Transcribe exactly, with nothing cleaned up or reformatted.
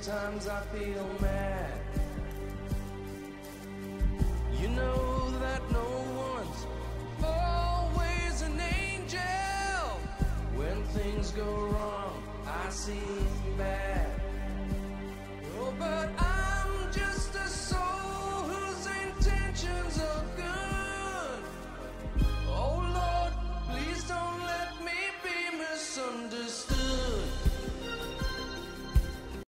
sometimes I feel mad. You know that no one's always an angel. When things go wrong, I seem bad. Oh, but I